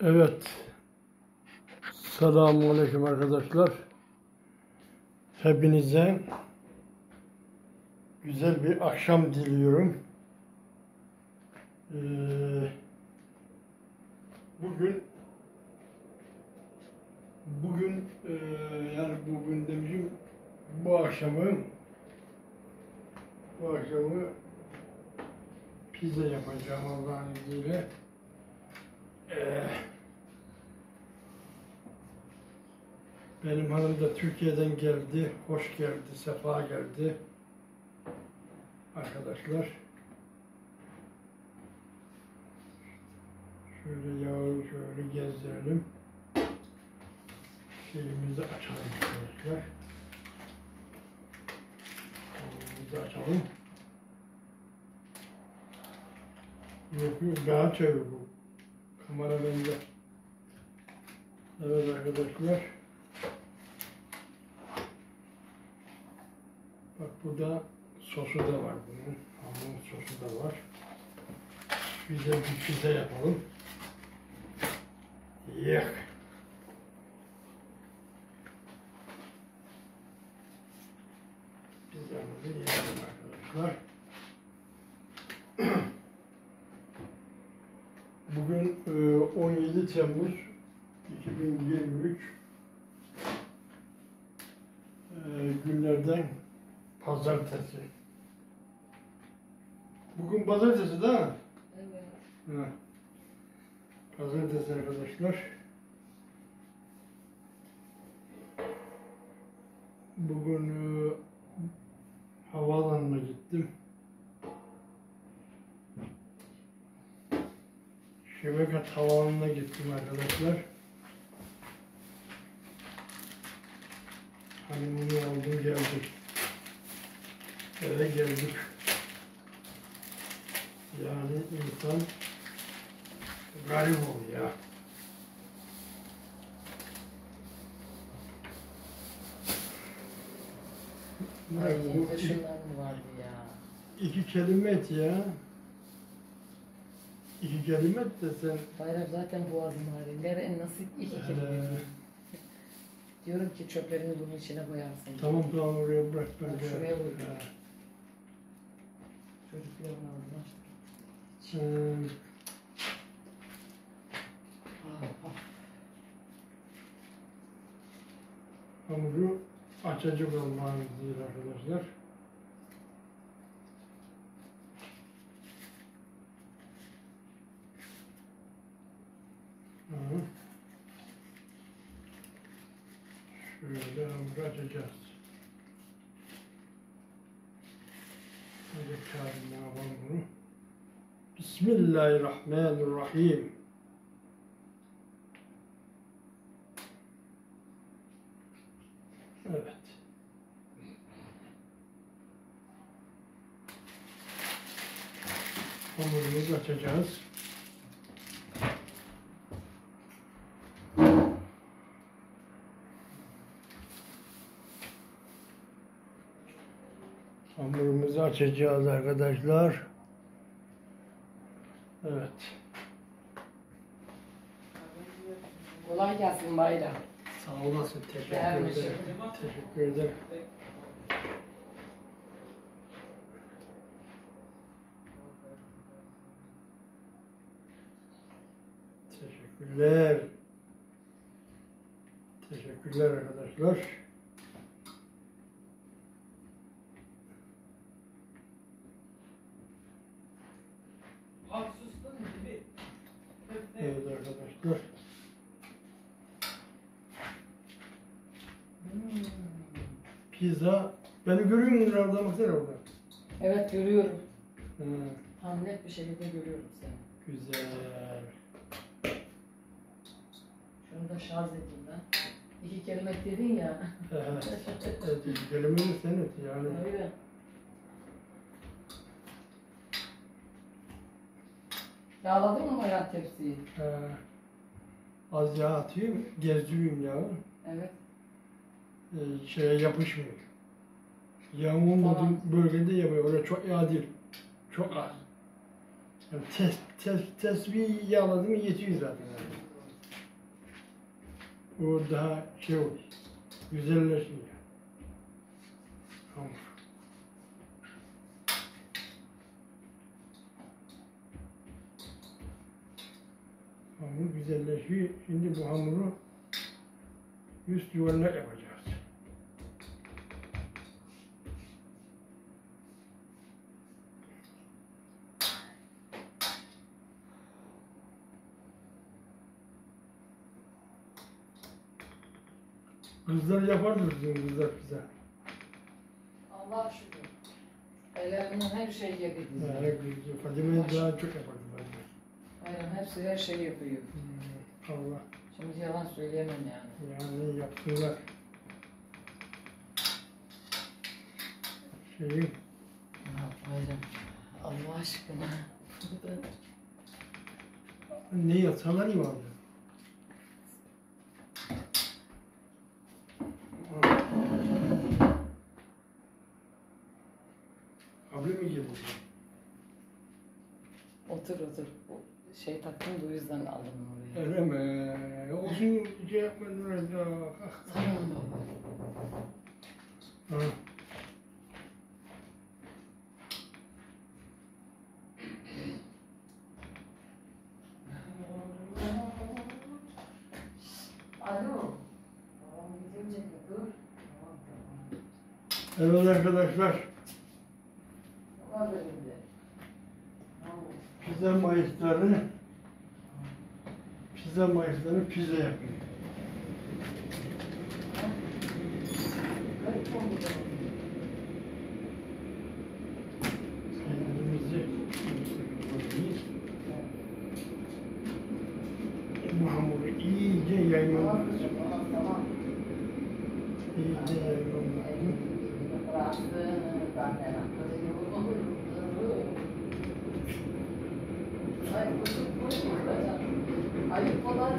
Evet. Selamünaleyküm arkadaşlar. Hepinize güzel bir akşam diliyorum. Bugün yani bugün demişim bu akşamı pizza yapacağım Allah'ın izniyle. Benim hanım da Türkiye'den geldi. Hoş geldi, sefa geldi. Arkadaşlar. Şöyle yağı şöyle gezdirelim. Şeyimizi açalım arkadaşlar. Şeyimizi açalım. Yok, daha çevir bu. Kamera bende. Evet arkadaşlar. Bak burada sosu da var bunun. Hamur sosu da var. Güzel bir pizza yapalım. Yak. Pizzamızı yiyelim arkadaşlar. Bugün 17 Temmuz 2023 günlerden pazartesi. Bugün pazartesi değil mi? Evet. Ha. Pazartesi arkadaşlar. Bugün havaalanına gittim. Şebekat Havaalanı'na gittim arkadaşlar. Hanımını aldım geldik. Eve geldik. Yani insan garip oluyor. Herkeste şundan mı vardı ya? İki kelime et ya. İki kelime et de sen. Bayram zaten boğazım ağrıyor. Nasıl iki kelime? Diyorum ki çöplerini bunun içine koyarsın. Tamam oraya bırak ben. Bak, şuraya koy. Ha. Çocukların ağzına. Hamuru açacak olmanız değil arkadaşlar. Şöyle hamuru açacağız. Hadi kârına yapalım bunu. Bismillahirrahmanirrahim. Evet. Hamurumuzu açacağız. Hamurumuzu açacağız arkadaşlar. Evet. Kolay gelsin Bayram. Sağ olasın. Teşekkür Gelmiş. ederim. Teşekkür ederim. Teşekkürler. Teşekkürler arkadaşlar. Evet arkadaşlar. Pizza. Beni görüyor musun orada? Baksana orada. Evet görüyorum. Ha, Tam net bir şekilde görüyorum seni. güzel. Şunu da şarj edeyim ben. İki kelime dedin ya. Evet, kelimeni sen et yani. Öyle. Yağladın mı bayağı tepsiyi? Az yağ atayım, gezdiriyorum yağı. Evet. Şeye yapışmıyor. Yağın olmadığı Tamam. bölgede yapıyor. Öyle çok yağ değil. Çok az. Yani tesbih yağladı mı yetiyor zaten. Yani. O daha şey olur. Güzelleşiyor. Hamur. Hamur güzelleşiyor. Şimdi bu hamuru üst yuvarlak yapacağız. Kızlar yapardı bizim kızlar bize. Allah şükür. Ellerinden her şeyi yedik biz. Yani Fadime'yi daha çok yapardı bence. Aynen hepsi her şeyi yapıyor. Allah. Şimdi yalan söyleyemem yani. Yani yapsınlar. Şeyi Aynen. Allah aşkına. ne yatsalar iyi vardı. Abi mi geldi? Otur otur. O şey taktım da o yüzden aldım oraya. Öyle mi? Olsun şey yapmadın öyle. Tamam baba. Ha. Alo. Babam video çekiyor. Dur. Evet arkadaşlar. Var önümde. Pizza mayısları pizza yapıyor. Garip oldu da. Kendimizi bu hamuru iyice yaymamız. Tamam. İyice yaymamız. Ayıp olan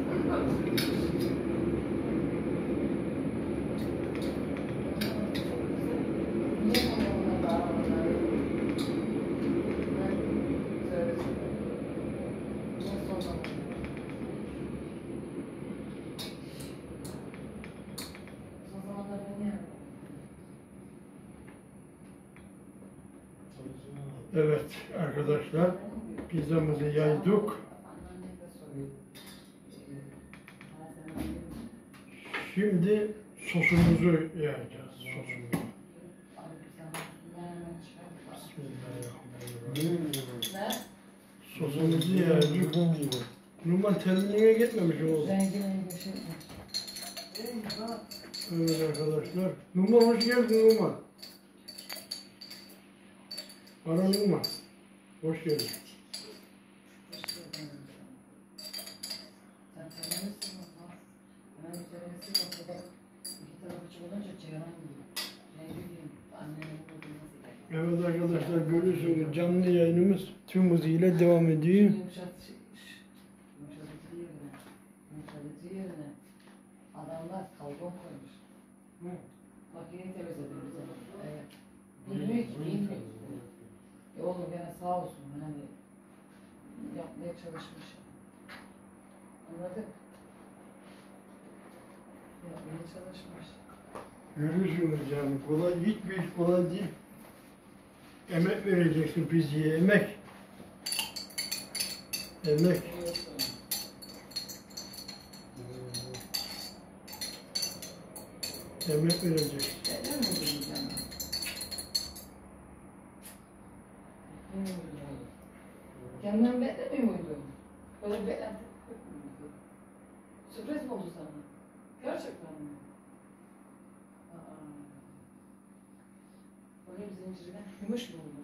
Evet arkadaşlar, pizzamızı yaydık. Şimdi sosumuzu yayacağız. Sosumuzu. Bismillahirrahmanirrahim. Sosumuzu yayacağız. Numan terminliğe gitmemiş oğlum. Evet arkadaşlar. Numan hoş geldin Numan. Ara Numan. Hoş geldin. Evet arkadaşlar görüyorsunuz canlı yayınımız tüm hızıyla devam ediyor. Yumuşatıcı yerine adamlar kalbon koymuş. Makineyi temizlediyor bize. Evet. Bilmiyor ki, bilmiyor. Oğlum gene sağ olsun hani yapmaya çalışmış. Anladık. Yapmaya çalışmış. Görüyorsunuz yani kolay, hiçbir iş kolay değil. Emek vereceksin pizzaya, emek. Emek. Emek vereceksin. Neden mi diyeceğim? Kendin beklemiyor muydun? Böyle beklenti yok muydu? Sürpriz mi oldu sana? Gerçekten mi? Aa. Bakayım zincirden yumuş mu oldu?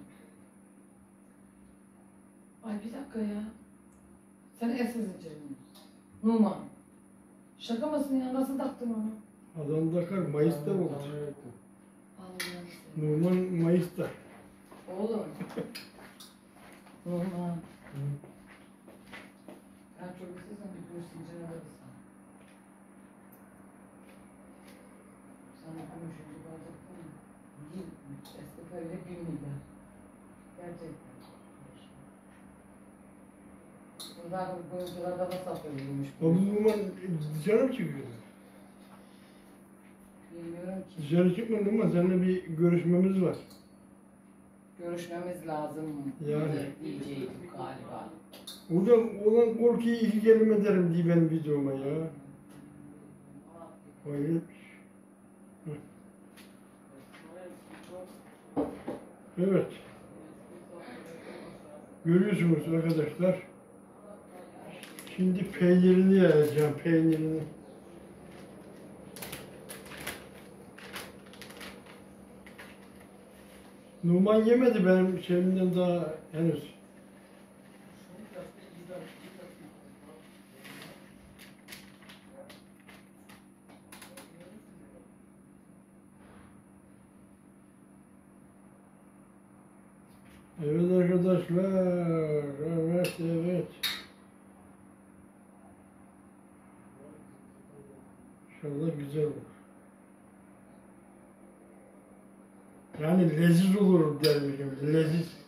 Ay bir dakika ya. Sen eski zincirin mi? Numan. Şaka mısın ya? Nasıl taktın onu? Adam takar, Mayıs'ta oldu. Allah'ım seni. Numan Mayıs'ta. Oğlum. Numan. Ben çok istiyorsan bir kuruş zincir alırız sana. Sana gümüşüncü bulacaktım mı? Değil. Eski parayla 1 milyar. Gerçekten. Bunlar kuyumcularda da satılıyormuş. O Numan dışarı mı çıkıyor? Bilmiyorum ki. Dışarı çıkmadı ama seninle bir görüşmemiz var. Görüşmemiz lazım mı? Yani. Diyecektim galiba. Oradan olan korkuyu iki kelime derim diye benim videoma ya. Hayret. Hı. Evet. Görüyorsunuz arkadaşlar. Şimdi peynirini yayacağım, peynirini. Numan yemedi benim şeyimden daha henüz. Evet arkadaşlar, evet. İnşallah güzel olur. Yani leziz olur derim, leziz.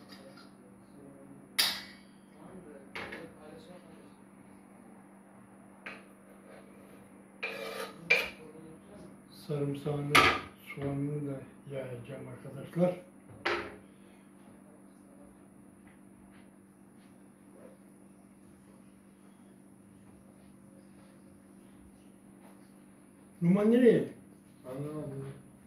Sarımsağını, soğanını da yayacağım arkadaşlar. Numan nereye? Anlamadım.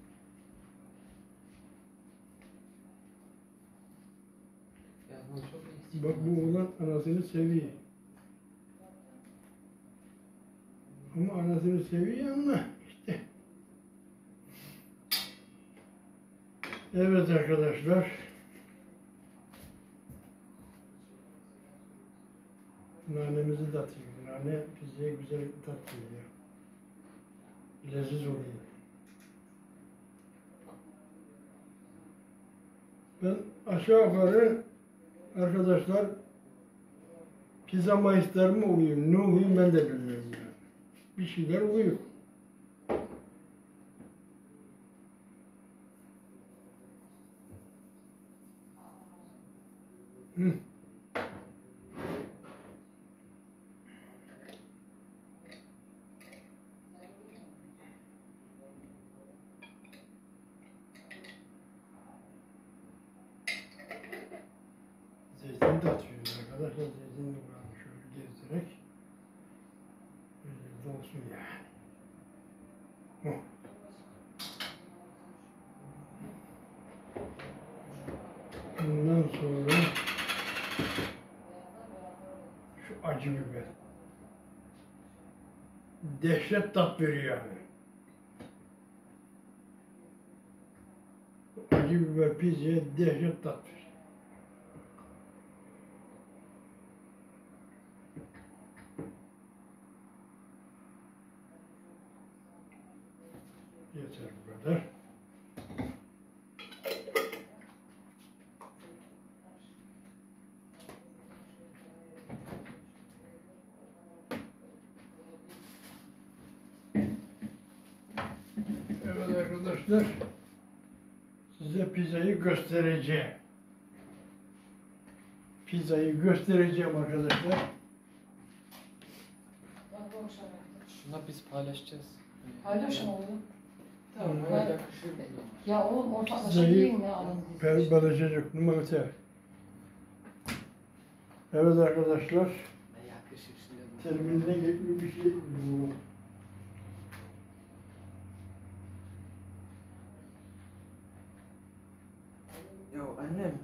Ya bu çok eksik. Bak bu oğlan anasını seviyor. Ama anasını seviyor ama işte. Evet arkadaşlar. Nanemizi de atayım. Nane bize güzel tat veriyor. Leziz oluyor. Ben aşağı yukarı arkadaşlar pizza maestro mı uyuyum, ne uyuyum ben de bilmiyorum yani. Bir şeyler uyuyor. Hı. Zeytin de atıyoruz arkadaşlar. Zeytin de buranı şöyle gezdirerek. Böyle olsun yani. Oh. Bundan sonra şu acı biber. Dehşet tat veriyor yani. Acı biber pizzaya dehşet tat veriyor. Yeter bu kadar. Evet arkadaşlar, size pizzayı göstereceğim. Pizzayı göstereceğim arkadaşlar. Şuna biz paylaşacağız. Paylaşın oğlum. Tamam, Hı. öyle yakışır mı? Ya oğlum ortaklaşa Pizzayı yiyin ya alın. paylaşacak numara. Evet arkadaşlar, Ne yakışır şimdi? terminine gibi bir şey bu. Ya annem.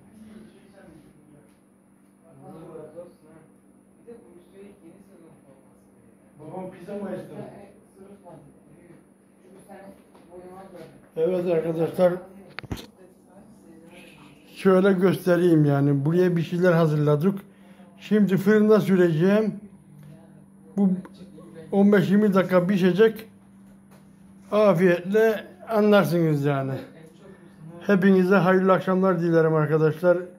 Babam pizza maestro. Sırıtmadı. Çünkü sen boyuna göre. Evet arkadaşlar, şöyle göstereyim yani. Buraya bir şeyler hazırladık. Şimdi fırında süreceğim. Bu 15-20 dakika pişecek. Afiyetle anlarsınız yani. Hepinize hayırlı akşamlar dilerim arkadaşlar.